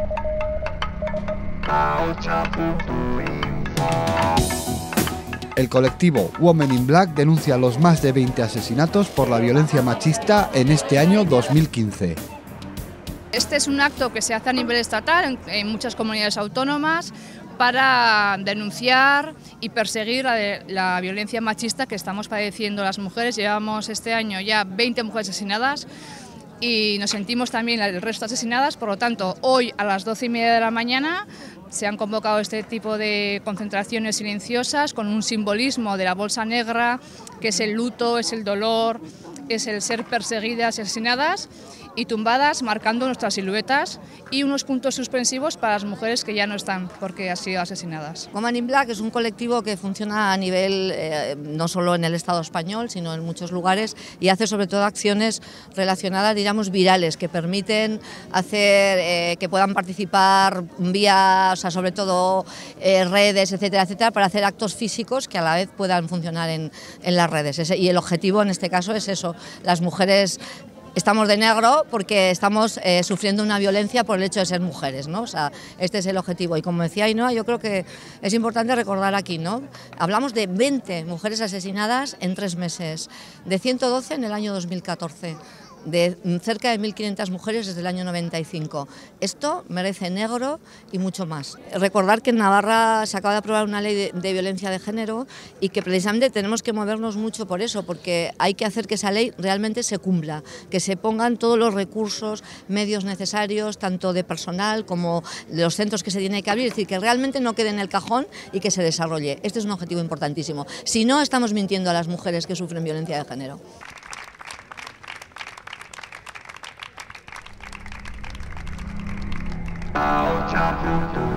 El colectivo Women in Black denuncia los más de 20 asesinatos por la violencia machista en este año 2015. Este es un acto que se hace a nivel estatal en muchas comunidades autónomas para denunciar y perseguir la violencia machista que estamos padeciendo las mujeres. Llevamos este año ya 20 mujeres asesinadas y nos sentimos también el resto asesinadas. Por lo tanto, hoy a las 12:30 de la mañana se han convocado este tipo de concentraciones silenciosas con un simbolismo de la bolsa negra, que es el luto, es el dolor, es el ser perseguidas y asesinadas y tumbadas, marcando nuestras siluetas y unos puntos suspensivos para las mujeres que ya no están porque han sido asesinadas. Women in Black es un colectivo que funciona a nivel, no solo en el Estado español, sino en muchos lugares, y hace sobre todo acciones relacionadas, digamos, virales, que permiten hacer que puedan participar vía, o sea, sobre todo redes, etcétera, etcétera, para hacer actos físicos que a la vez puedan funcionar en las redes. Y el objetivo en este caso es eso, las mujeres estamos de negro porque estamos sufriendo una violencia por el hecho de ser mujeres, ¿no? O sea, este es el objetivo. Y como decía Ainhoa, yo creo que es importante recordar aquí, ¿no? Hablamos de 20 mujeres asesinadas en 3 meses, de 112 en el año 2014. De cerca de 1.500 mujeres desde el año 95. Esto merece negro y mucho más. Recordar que en Navarra se acaba de aprobar una ley de violencia de género y que precisamente tenemos que movernos mucho por eso, porque hay que hacer que esa ley realmente se cumpla, que se pongan todos los recursos, medios necesarios, tanto de personal como de los centros que se tiene que abrir, es decir, que realmente no quede en el cajón y que se desarrolle. Este es un objetivo importantísimo. Si no, estamos mintiendo a las mujeres que sufren violencia de género. Chao, chao.